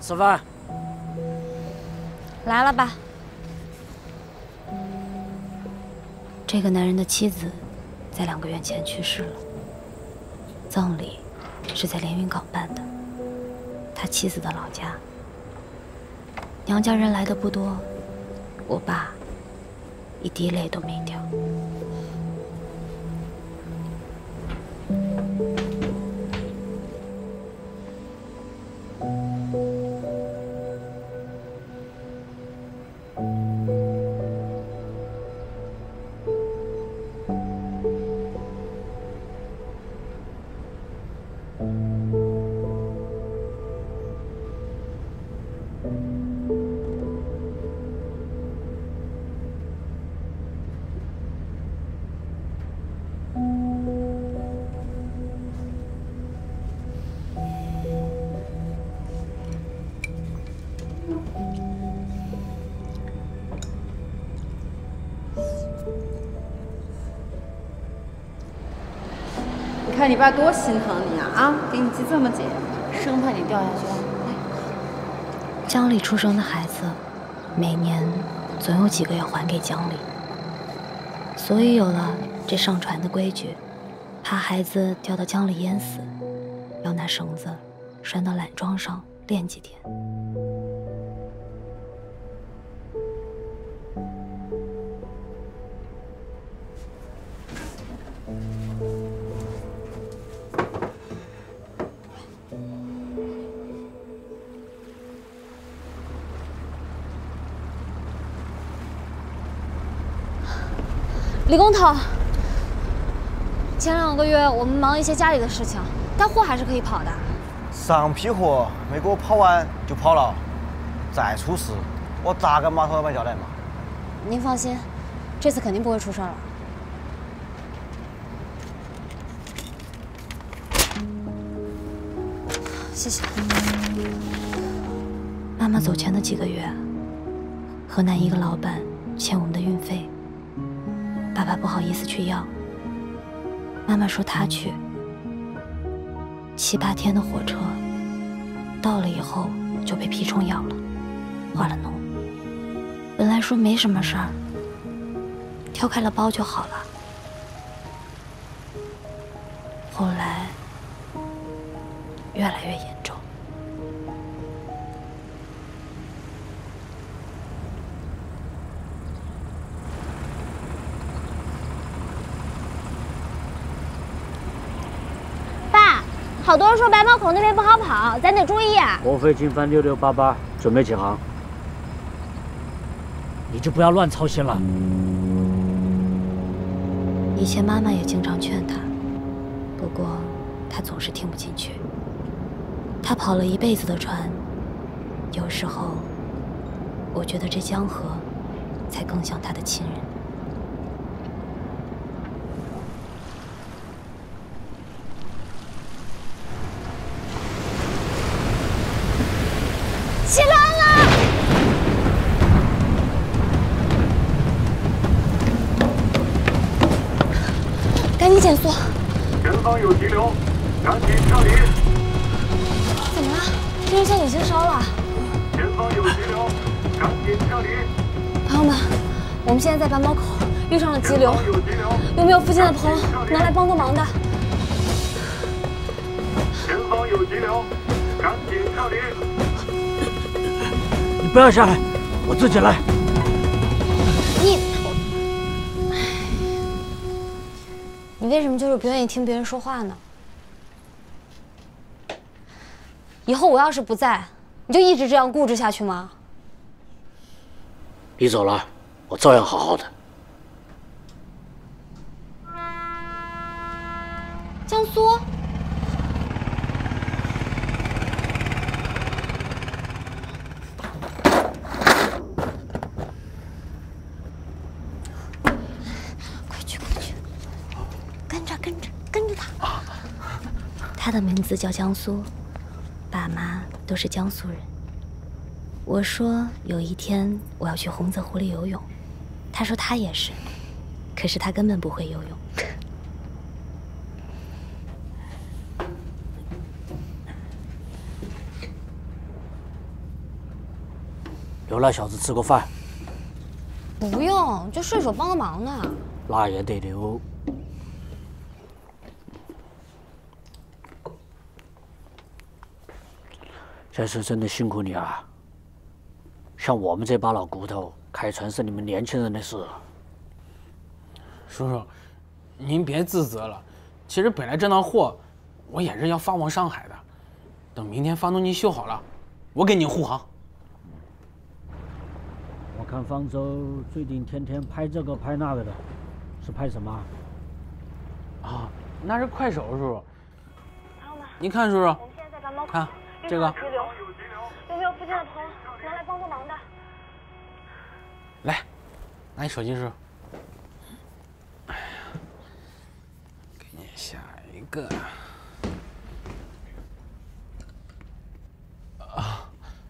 吃饭。 来了吧。这个男人的妻子在2个月前去世了，葬礼是在连云港办的，他妻子的老家。娘家人来的不多，我爸一滴泪都没掉。 你看你爸多心疼你啊！给你系这么紧，生怕你掉下去了。 江里出生的孩子，每年总有几个要还给江里，所以有了这上船的规矩，怕孩子掉到江里淹死，要拿绳子拴到缆桩上练几天。 李工头，前2个月我们忙一些家里的事情，但货还是可以跑的。 上批货没给我跑完就跑了，再出事我咋跟码头老板交代嘛？ 您放心，这次肯定不会出事了。谢谢。 妈妈走前的几个月，河南一个老板欠我们的运费。爸爸不好意思去要，妈妈说她去。7、8天的火车，到了以后就被蜱虫咬了，化了脓。本来说没什么事儿，挑开了包就好了。后来越来越严重。 好多人说白毛口那边不好跑，咱得注意啊。 国飞经帆6688准备起航，你就不要乱操心了。 以前妈妈也经常劝他，不过他总是听不进去。他跑了一辈子的船，有时候我觉得这江河才更像他的亲人。 起浪了！赶紧减速！ 前方有急流，赶紧撤离！ 怎么了？这油箱已经烧了。 前方有急流，赶紧撤离！ 朋友们，我们现在在白毛口遇上了急流，有没有附近的朋友能来帮个忙的？ 前方有急流，赶紧撤离！ 你不要下来，我自己来。 你为什么就是不愿意听别人说话呢？以后我要是不在，你就一直这样固执下去吗？ 你走了，我照样好好的。 江苏。跟着他。 他的名字叫江苏，爸妈都是江苏人。我说有一天我要去洪泽湖里游泳，他说他也是，可是他根本不会游泳。 留那小子吃个饭。 不用，就顺手帮个忙呢。 那也得留。这次真的辛苦你了。像我们这把老骨头，开船是你们年轻人的事。 叔叔，您别自责了。其实本来这趟货，我也是要发往上海的。等明天发动机修好了，我给您护航。 我看方舟最近天天拍这个拍那个的，是拍什么？ 啊，那是快手，叔叔。 朋友们， 您看，叔叔， 我们现在在赶猫口， 看这个， 急流，有没有附近的朋友能来帮忙的？ 来，拿你手机，叔叔。哎呀，给你下一个。啊。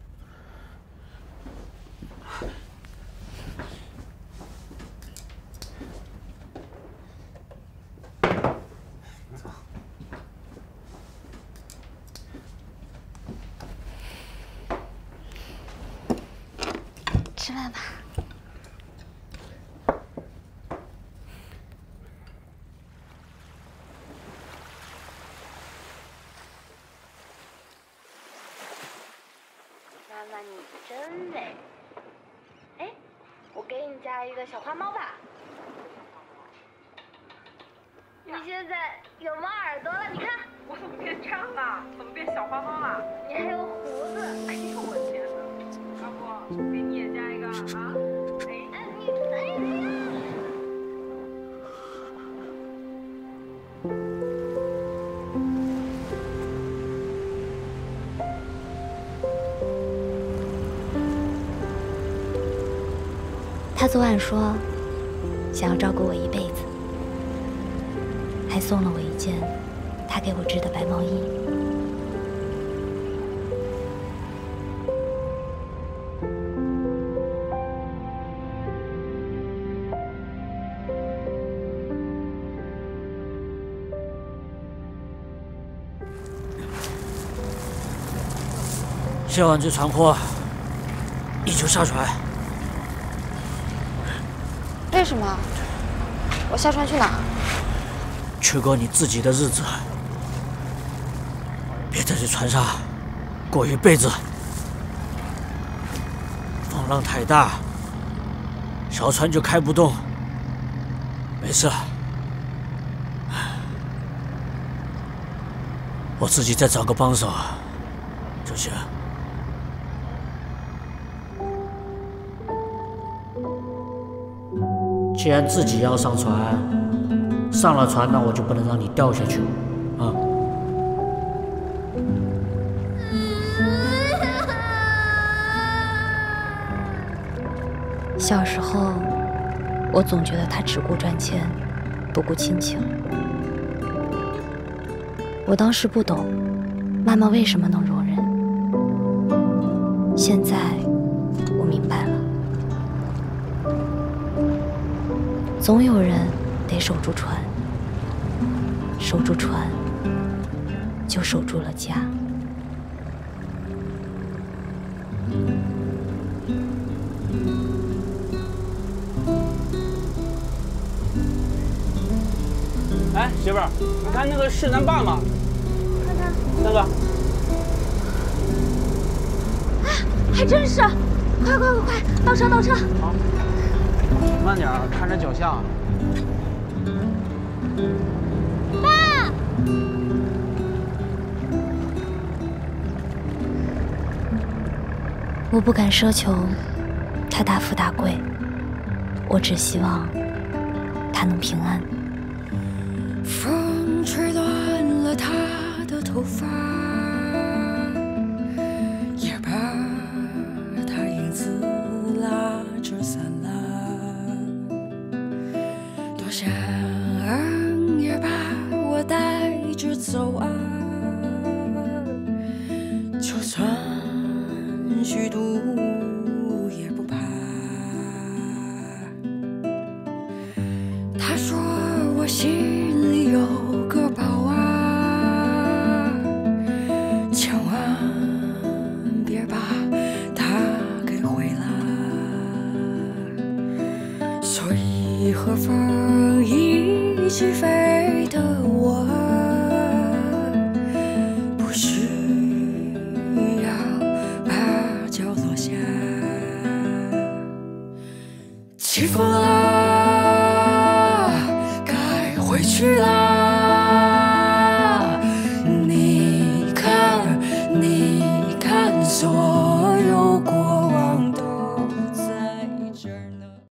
吃饭吧。 妈妈，你真美。哎，我给你加一个小花猫吧。你现在有猫耳朵了，你看。 我怎么变这样了？怎么变小花猫了？ 你还有胡子。 哎呦我天哪！要不给你也加一个啊？哎， 你哎呀！ 他昨晚说想要照顾我一辈子，还送了我一件他给我织的白毛衣。 卸完这船货，你就下船。 为什么？我下船去哪？ 去过你自己的日子，别在这船上过一辈子。风浪太大，小船就开不动。没事，我自己再找个帮手就行。既然自己要上船，上了船，那我就不能让你掉下去啊！ 小时候，我总觉得他只顾赚钱，不顾亲情。我当时不懂，妈妈为什么能容忍。现在，我明白了。总有人得守住船，守住船，就守住了家。 哎，媳妇儿，你看那个是咱爸吗？ 看看那个。 啊，还真是！快快快快，倒车倒车！ 好，慢点，看着脚下。 爸！ 我不敢奢求他大富大贵，我只希望他能平安。 风吹乱了他的头发，也把他影子拉着散了，多想也把我带着走啊，就算虚度也不怕。他说我心里有个宝啊，千万别把它给毁了。 起飞。